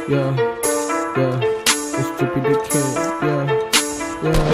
yeah, yeah. It's Drippy the Kid, yeah, yeah,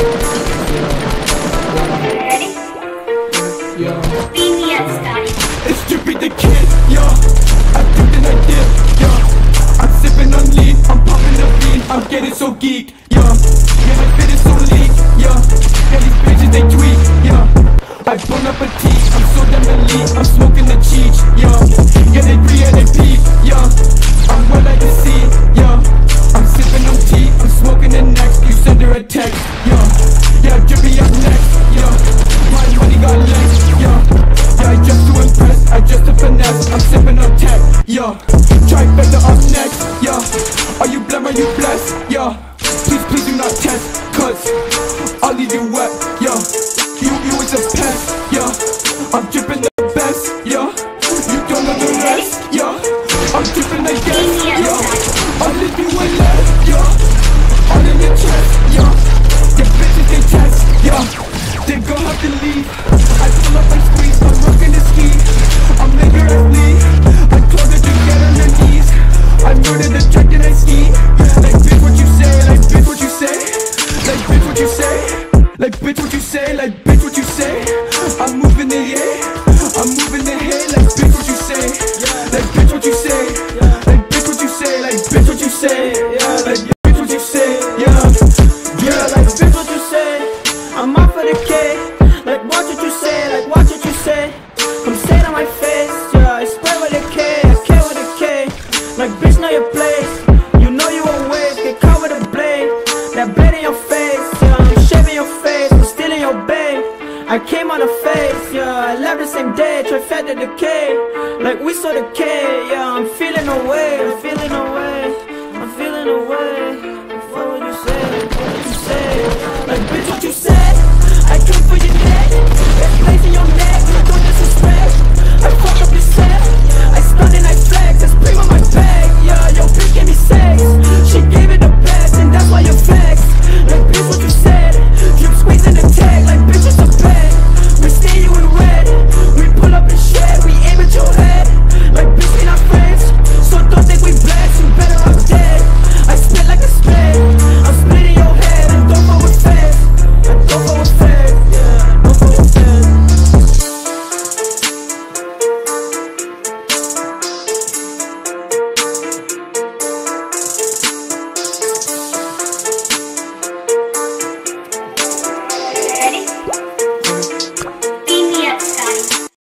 Ready? yeah. BBS started. It's Drippy the Kid, yeah. I dipped and I dip, yeah. I'm sipping on lean, I'm popping the bean, I'm getting so geeked, yeah. Yeah, my fit is so lean, yeah. Yeah, these bitches they tweak, yeah. I burn up a tea, I'm so damn elite, I'm smoking the cheech, yeah. Yeah, they breathe and they peep, yeah. I'm well like the sea, yeah. I'm sipping on tea, I'm smoking the next. You send her a text, yeah. Yeah, Drippy up next, yeah. My money got legs, yeah. Yeah, I just to impress, I just to finesse. I'm sipping on tech, yeah. Trifecta up next, yeah. Are you blem, are you blessed, yeah. Please, please do not test, cause I'll leave you wet, yeah. You is a pest, yeah. I'm dripping the best, yeah. You don't know the rest, yeah. I'm dripping the guest, yeah. I'll leave you with left, yeah. All in your chest, yeah. The bitches they test, yeah. They gon' have to leave. I pull up and squeeze, I'm rocking the ski. I'm making her leave. I told her to get on her knees. I murdered the track and I ski. Like bitch what you say, like bitch what you say. Like bitch what you say. Like bitch what you say, like bitch what you say. I'm moving the yeah, I'm moving the hay. Like bitch what you say, like bitch what you say. Like bitch what you say, like bitch what you say. Yeah, like bitch what you say, yeah. Yeah, like bitch what you say. I'm out for the K. Like watch what you say, like watch what you say. Come say it on my face, yeah. I spray with a K, I K with a K. Like bitch know your place. You know you won't waste, get caught with a blade. That blade in your face, yeah. I'm shaving your face, I'm stealing your babe. I came on the face, yeah. I left the same day, trifecta the K. Like we saw the K.